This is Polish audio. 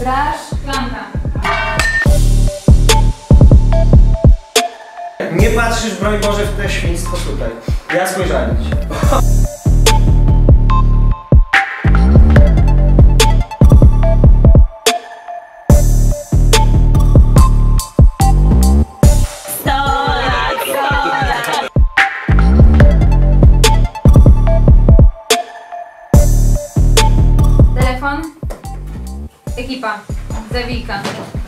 Dobra, szklanka. Nie patrzysz, broń Boże, w te świństwo tutaj. Ja spojrzałem ci. Telefon. Ekipa. Zawijka.